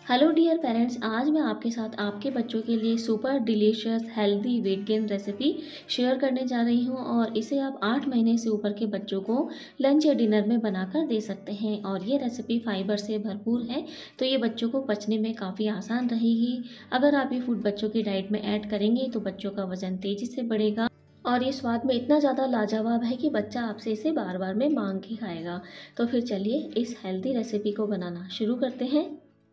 Hello dear parents, आज मैं आपके साथ आपके बच्चों के लिए super delicious healthy weight gain recipe share करने जा रही हूं और इसे आप 8 महीने से ऊपर के बच्चों को लंच या डिनर में बनाकर दे सकते हैं। और ये रेसिपी फाइबर से भरपूर है, तो ये बच्चों को पचने में काफ़ी आसान रहेगी। अगर आप ये फूड बच्चों की डाइट में ऐड करेंगे तो बच्चों का वजन तेज़ी से बढ़ेगा और ये स्वाद में इतना ज़्यादा लाजवाब है कि बच्चा आपसे इसे बार बार में मांग के खाएगा। तो फिर चलिए इस हेल्दी रेसिपी को बनाना शुरू करते हैं।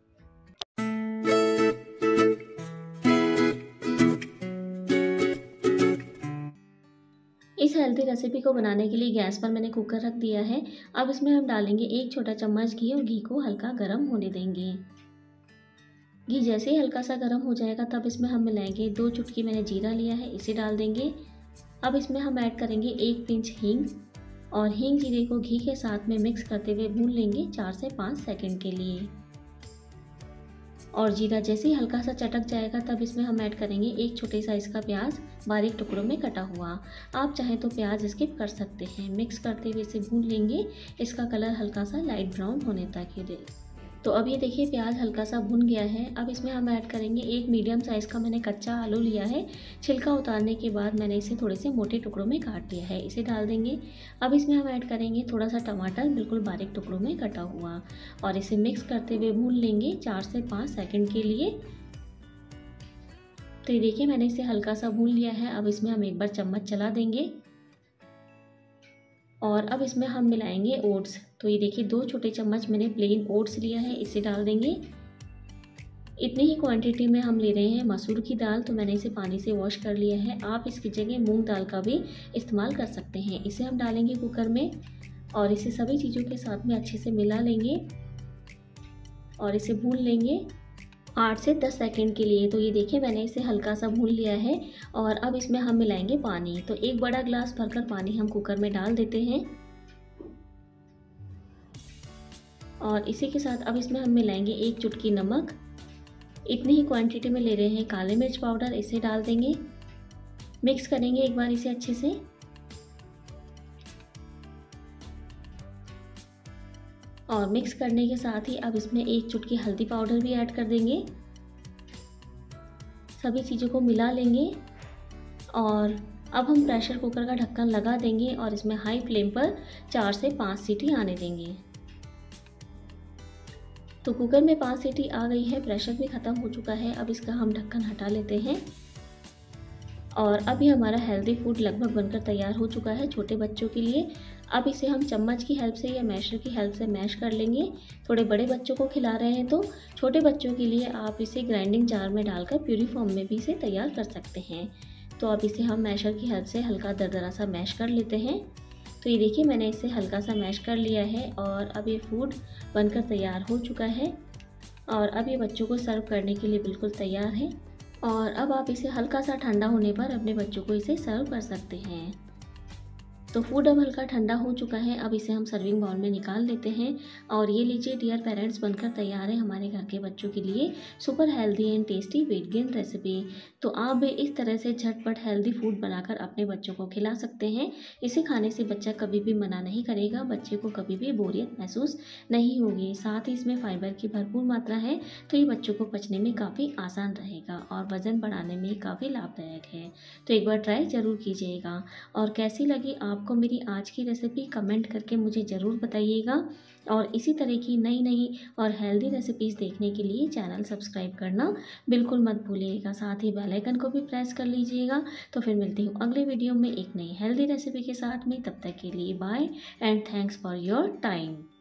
इस हेल्दी रेसिपी को बनाने के लिए गैस पर मैंने कुकर रख दिया है। अब इसमें हम डालेंगे 1 छोटा चम्मच घी और घी को हल्का गर्म होने देंगे। घी जैसे ही हल्का सा गर्म हो जाएगा तब इसमें हम मिलाएंगे 2 चुटकी मैंने जीरा लिया है, इसे डाल देंगे। अब इसमें हम ऐड करेंगे 1 पिंच हींग और हींग जीरे को घी के साथ में मिक्स करते हुए भून लेंगे 4 से 5 सेकंड के लिए। और जीरा जैसे ही हल्का सा चटक जाएगा तब इसमें हम ऐड करेंगे 1 छोटे साइज़ का प्याज बारीक टुकड़ों में कटा हुआ। आप चाहें तो प्याज स्किप कर सकते हैं। मिक्स करते हुए इसे भून लेंगे, इसका कलर हल्का सा लाइट ब्राउन होने तक ही। तो अब ये देखिए प्याज हल्का सा भुन गया है। अब इसमें हम ऐड करेंगे 1 मीडियम साइज़ का मैंने कच्चा आलू लिया है। छिलका उतारने के बाद मैंने इसे थोड़े से मोटे टुकड़ों में काट लिया है, इसे डाल देंगे। अब इसमें हम ऐड करेंगे थोड़ा सा टमाटर बिल्कुल बारीक टुकड़ों में कटा हुआ और इसे मिक्स करते हुए भून लेंगे 4 से 5 सेकंड के लिए। तो ये देखिए मैंने इसे हल्का सा भून लिया है। अब इसमें हम एक बार चम्मच चला देंगे और अब इसमें हम मिलाएंगे ओट्स। तो ये देखिए 2 छोटे चम्मच मैंने प्लेन ओट्स लिया है, इसे डाल देंगे। इतनी ही क्वांटिटी में हम ले रहे हैं मसूर की दाल, तो मैंने इसे पानी से वॉश कर लिया है। आप इसकी जगह मूंग दाल का भी इस्तेमाल कर सकते हैं। इसे हम डालेंगे कुकर में और इसे सभी चीज़ों के साथ में अच्छे से मिला लेंगे और इसे भून लेंगे 8 से 10 सेकंड के लिए। तो ये देखिए मैंने इसे हल्का सा भून लिया है और अब इसमें हम मिलाएंगे पानी। तो 1 बड़ा ग्लास भरकर पानी हम कुकर में डाल देते हैं और इसी के साथ अब इसमें हम मिलाएंगे 1 चुटकी नमक। इतनी ही क्वांटिटी में ले रहे हैं काले मिर्च पाउडर, इसे डाल देंगे। मिक्स करेंगे एक बार इसे अच्छे से और मिक्स करने के साथ ही अब इसमें 1 चुटकी हल्दी पाउडर भी ऐड कर देंगे। सभी चीज़ों को मिला लेंगे और अब हम प्रेशर कुकर का ढक्कन लगा देंगे और इसमें हाई फ्लेम पर 4 से 5 सीटी आने देंगे। तो कुकर में 5 सीटी आ गई है, प्रेशर भी ख़त्म हो चुका है। अब इसका हम ढक्कन हटा लेते हैं और अभी हमारा हेल्दी फूड लगभग बनकर तैयार हो चुका है छोटे बच्चों के लिए। अब इसे हम चम्मच की हेल्प से या मैशर की हेल्प से मैश कर लेंगे। थोड़े बड़े बच्चों को खिला रहे हैं तो छोटे बच्चों के लिए आप इसे ग्राइंडिंग जार में डालकर प्यूरी फॉर्म में भी इसे तैयार कर सकते हैं। तो अब इसे हम मैशर की हेल्प से हल्का दरदरा सा मैश कर लेते हैं। तो ये देखिए मैंने इसे हल्का सा मैश कर लिया है और अब ये फूड बनकर तैयार हो चुका है और अब ये बच्चों को सर्व करने के लिए बिल्कुल तैयार है। और अब आप इसे हल्का सा ठंडा होने पर अपने बच्चों को इसे सर्व कर सकते हैं। तो फूड अब हल्का ठंडा हो चुका है। अब इसे हम सर्विंग बाउल में निकाल लेते हैं और ये लीजिए डियर पेरेंट्स, बनकर तैयार है हमारे घर के बच्चों के लिए super healthy and tasty weight gain recipe. तो आप भी इस तरह से झटपट हेल्दी फूड बनाकर अपने बच्चों को खिला सकते हैं। इसे खाने से बच्चा कभी भी मना नहीं करेगा, बच्चे को कभी भी बोरियत महसूस नहीं होगी। साथ ही इसमें फाइबर की भरपूर मात्रा है, तो ये बच्चों को पचने में काफ़ी आसान रहेगा और वज़न बढ़ाने में काफ़ी लाभदायक है। तो एक बार ट्राई ज़रूर कीजिएगा और कैसी लगी आपको मेरी आज की रेसिपी कमेंट करके मुझे ज़रूर बताइएगा। और इसी तरह की नई नई और हेल्दी रेसिपीज़ देखने के लिए चैनल सब्सक्राइब करना बिल्कुल मत भूलिएगा। साथ ही बेल आइकन को भी प्रेस कर लीजिएगा। तो फिर मिलती हूँ अगले वीडियो में एक नई हेल्दी रेसिपी के साथ में। तब तक के लिए bye and thanks for your time.